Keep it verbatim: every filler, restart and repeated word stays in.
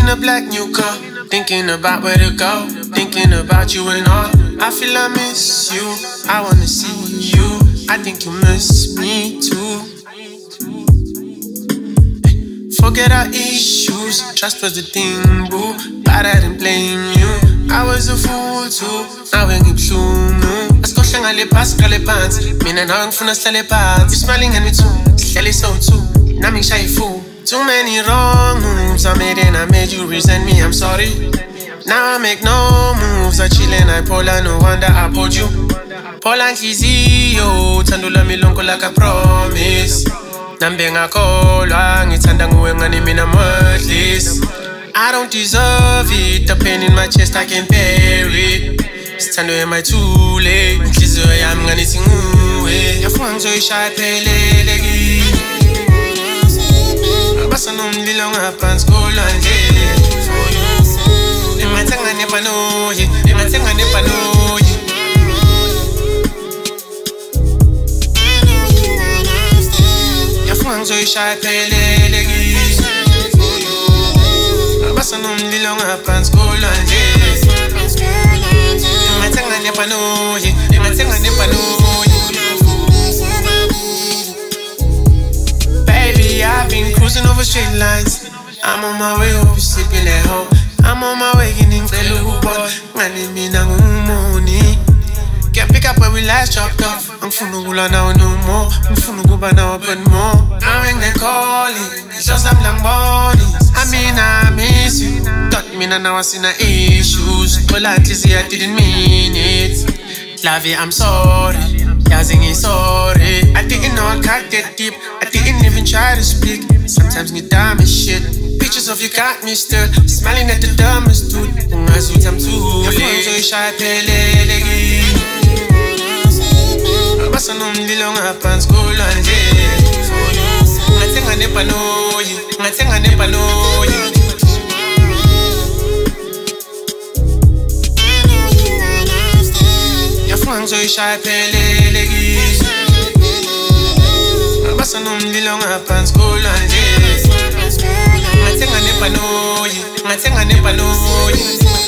in a black new car, thinking about where to go, thinking about you and all. I feel I miss you, I wanna see you. I think you miss me too. Forget our issues, trust was the thing, boo. But I didn't blame you, I was a fool too. Now we're in bloom. Askoshla ngale phansi ngale phansi, mina nawe ngifuna sihlale phansi. You smiling at me too, sihlale so too. Nami ngishaya ifool. Too many wrong moves I made and I made you resent me, I'm sorry. Now I make no moves, I chill and I polar, no wonder I pulled you. Pola nhliziyo, thando lami lonke like I promise. Nambe ngakholwa, ngithanda nguwe ngani mina worthless. I don't deserve it, the pain in my chest I can't bear it. Sithando am I too late, nhliziyo yami ngani singuwe. Yafuna ngizoyishaya phelele kini. Abasa nomlilo ngaphansi kolwandle. Imathenga nepanoyi, imathenga nepanoyi. Yafuna ngizoyishaya phelele kini. Abasa nomlilo ngaphansi kolwandle. Imathenga nepanoyi, imathenga nepanoyi. Baby, I've been cruising over straight lines. I'm on my way, hope you're sleeping at home. I'm on my way, getting clear, boy. Ngani mina ngumoni. Can't pick up where we last dropped off. Ngifuna ukula now no more. Ngifuna ukuba now open more. Now when they calling, it's just I'm long body. I mean I miss you. Thought me now I see no issues. But like this, I didn't mean it. Love you, I'm sorry. Yazing is sorry. I didn't know I got that deep. I didn't even try to speak. Sometimes need dumb as shit. Pictures of you got me still smiling at the dumbest dude. Ungazuthi I'm too late. Yafuna ngizoyishaya phelele kini. Abasa nomlilo ngaphansi kolwandle. Ngathenga nepanoyi, ngathenga nepanoyi. Yafuna ngizoyishaya phelele kini. Abasa nomlilo ngaphansi kolwandle. Ngathenga nepanoyi, ngathenga nepanoyi.